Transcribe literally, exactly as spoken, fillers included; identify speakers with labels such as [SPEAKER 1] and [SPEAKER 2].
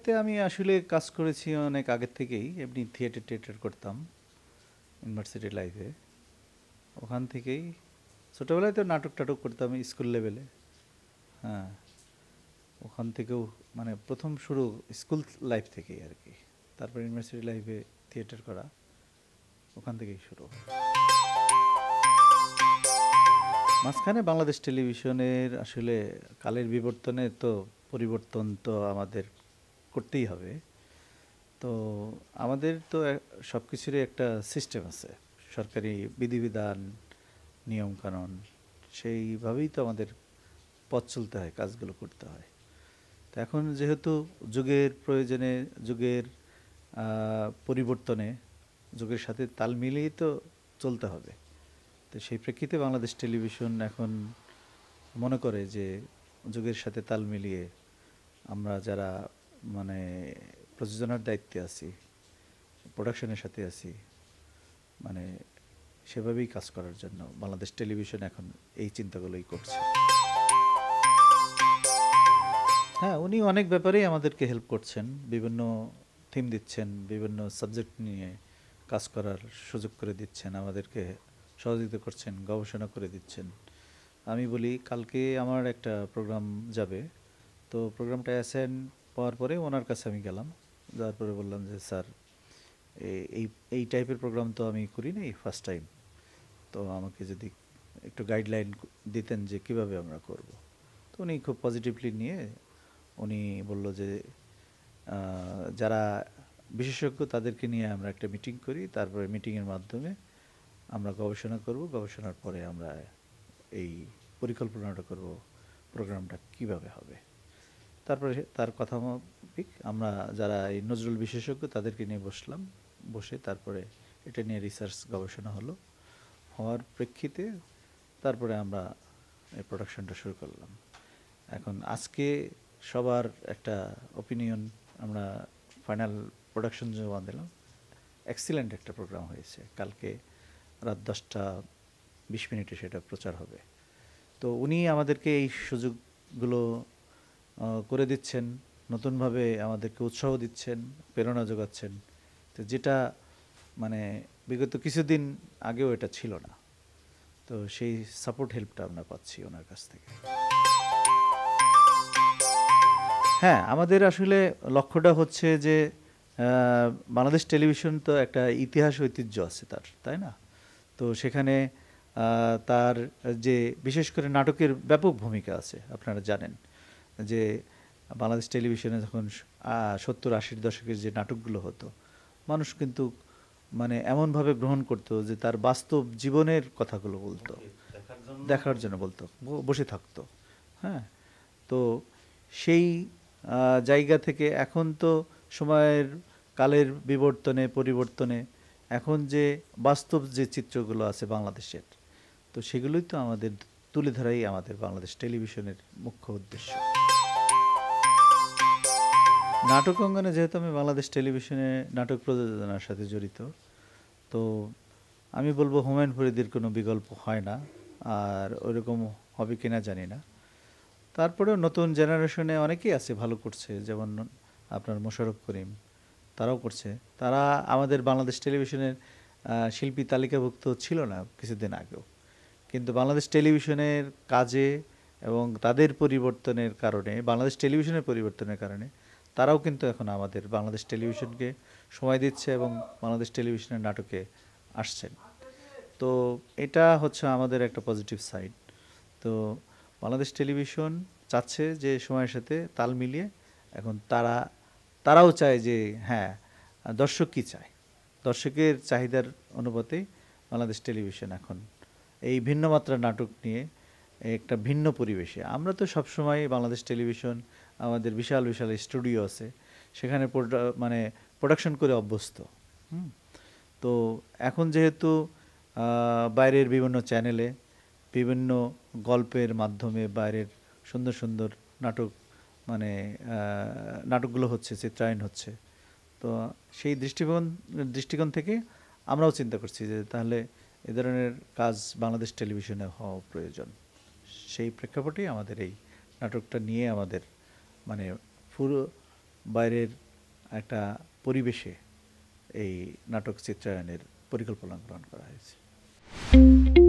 [SPEAKER 1] এতে আমি আসলে কাজ করেছি অনেক আগের থেকেই, এমনি থিয়েটার টিয়েটার করতাম ইউনিভার্সিটি লাইফে। ওখান থেকেই ছোটোবেলায় তো নাটক টাটক করতাম স্কুল লেভেলে। হ্যাঁ, ওখান থেকেও মানে প্রথম শুরু স্কুল লাইফ থেকেই আর কি। তারপর ইউনিভার্সিটি লাইফে থিয়েটার করা, ওখান থেকেই শুরু। মাঝখানে বাংলাদেশ টেলিভিশনের আসলে কালের বিবর্তনে তো পরিবর্তন তো আমাদের করতেই হবে। তো আমাদের তো সব কিছুরই একটা সিস্টেম আছে, সরকারি বিধিবিধান, নিয়মকানুন, সেইভাবেই তো আমাদের পথ চলতে হয়, কাজগুলো করতে হয়। তো এখন যেহেতু যুগের প্রয়োজনে, যুগের পরিবর্তনে, যুগের সাথে তাল মিলিয়েই তো চলতে হবে। তো সেই প্রেক্ষিতে বাংলাদেশ টেলিভিশন এখন মনে করে যে যুগের সাথে তাল মিলিয়ে আমরা যারা মানে প্রযোজনার দায়িত্বে আছি, প্রোডাকশনের সাথে আছি, মানে সেভাবেই কাজ করার জন্য বাংলাদেশ টেলিভিশন এখন এই চিন্তাগুলোই করছে। হ্যাঁ, উনি অনেক ব্যাপারেই আমাদেরকে হেল্প করছেন, বিভিন্ন থিম দিচ্ছেন, বিভিন্ন সাবজেক্ট নিয়ে কাজ করার সুযোগ করে দিচ্ছেন, আমাদেরকে সহযোগিতা করছেন, গবেষণা করে দিচ্ছেন। আমি বলি কালকে আমার একটা প্রোগ্রাম যাবে, তো প্রোগ্রামটা অ্যাসাইন পাওয়ার পরে ওনার কাছে আমি গেলাম, যাওয়ার পরে বললাম যে স্যার এই এই টাইপের প্রোগ্রাম তো আমি করি নাই, ফার্স্ট টাইম, তো আমাকে যদি একটু গাইডলাইন দিতেন যে কিভাবে আমরা করব। তো উনি খুব পজিটিভলি নিয়ে উনি বলল যে যারা বিশেষজ্ঞ তাদেরকে নিয়ে আমরা একটা মিটিং করি, তারপরে মিটিংয়ের মাধ্যমে আমরা গবেষণা করব, গবেষণার পরে আমরা এই পরিকল্পনাটা করব প্রোগ্রামটা কিভাবে হবে। তারপরে তার কথা মাফিক আমরা যারা এই নজরুল বিশেষজ্ঞ তাদেরকে নিয়ে বসলাম, বসে তারপরে এটা নিয়ে রিসার্চ গবেষণা হলো, হওয়ার প্রেক্ষিতে তারপরে আমরা এই প্রোডাকশনটা শুরু করলাম। এখন আজকে সবার একটা ওপিনিয়ন, আমরা ফাইনাল প্রোডাকশন জমা দিলাম। এক্সিলেন্ট একটা প্রোগ্রাম হয়েছে, কালকে রাত দশটা বিশ মিনিটে সেটা প্রচার হবে। তো উনি আমাদেরকে এই সুযোগগুলো করে দিচ্ছেন, নতুনভাবে আমাদেরকে উৎসাহ দিচ্ছেন, প্রেরণা যোগাচ্ছেন, তো যেটা মানে বিগত কিছুদিন আগেও এটা ছিল না। তো সেই সাপোর্ট হেল্পটা আমরা পাচ্ছি ওনার কাছ থেকে। হ্যাঁ, আমাদের আসলে লক্ষ্যটা হচ্ছে যে বাংলাদেশ টেলিভিশন তো একটা ইতিহাস ঐতিহ্য আছে তার, তাই না? তো সেখানে তার যে বিশেষ করে নাটকের ব্যাপক ভূমিকা আছে। আপনারা জানেন যে বাংলাদেশ টেলিভিশনে যখন সত্তর আশির দশকের যে নাটকগুলো হতো, মানুষ কিন্তু মানে এমনভাবে গ্রহণ করতো যে তার বাস্তব জীবনের কথাগুলো বলতো, দেখার জন্য বলতো, বসে থাকতো। হ্যাঁ, তো সেই জায়গা থেকে এখন তো সময়ের কালের বিবর্তনে, পরিবর্তনে এখন যে বাস্তব যে চিত্রগুলো আছে বাংলাদেশের, তো সেগুলোই তো আমাদের তুলে ধরাই আমাদের বাংলাদেশ টেলিভিশনের মুখ্য উদ্দেশ্য। নাটক অঙ্গনে যেহেতু আমি বাংলাদেশ টেলিভিশনে নাটক প্রযোজনার সাথে জড়িত, তো আমি বলবো হুমায়ুন ফরিদির কোনো বিকল্প হয় না, আর ওইরকম হবে কিনা জানি না। তারপরেও নতুন জেনারেশনে অনেকেই আছে ভালো করছে, যেমন আপনার মোশাররফ করিম, তারাও করছে। তারা আমাদের বাংলাদেশ টেলিভিশনের শিল্পী তালিকাভুক্ত ছিল না কিছুদিন আগেও, কিন্তু বাংলাদেশ টেলিভিশনের কাজে এবং তাদের পরিবর্তনের কারণে, বাংলাদেশ টেলিভিশনের পরিবর্তনের কারণে তারাও কিন্তু এখন আমাদের বাংলাদেশ টেলিভিশনকে সময় দিচ্ছে এবং বাংলাদেশ টেলিভিশনের নাটকে আসছেন। তো এটা হচ্ছে আমাদের একটা পজিটিভ সাইড। তো বাংলাদেশ টেলিভিশন চাচ্ছে যে সময়ের সাথে তাল মিলিয়ে এখন তারা তারাও চায় যে হ্যাঁ, দর্শক কী চায়, দর্শকের চাহিদার অনুপাতে বাংলাদেশ টেলিভিশন এখন এই ভিন্ন মাত্রার নাটক নিয়ে একটা ভিন্ন পরিবেশে। আমরা তো সবসময় বাংলাদেশ টেলিভিশন আমাদের বিশাল বিশাল স্টুডিও আছে, সেখানে মানে প্রোডাকশন করে অভ্যস্ত। হুম, তো এখন যেহেতু বাইরের বিভিন্ন চ্যানেলে বিভিন্ন গল্পের মাধ্যমে বাইরের সুন্দর সুন্দর নাটক মানে নাটকগুলো হচ্ছে, চিত্রায়ন হচ্ছে, তো সেই দৃষ্টিকোণ দৃষ্টিকোণ থেকে আমরাও চিন্তা করছি যে তাহলে এ ধরনের কাজ বাংলাদেশ টেলিভিশনে হওয়া প্রয়োজন। সেই প্রেক্ষাপটেই আমাদের এই নাটকটা নিয়ে আমাদের মানে পুরো বাইরের একটা পরিবেশে এই নাটক চিত্রায়নের পরিকল্পনা গ্রহণ করা হয়েছে।